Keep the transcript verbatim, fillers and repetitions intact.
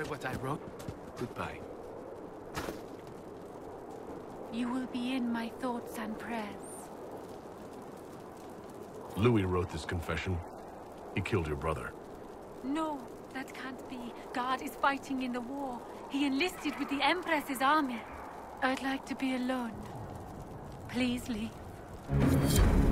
what I wrote? Goodbye. You will be in my thoughts and prayers. Louis wrote this confession. He killed your brother. No, that can't be. God is fighting in the war. He enlisted with the Empress's army. I'd like to be alone. Please leave.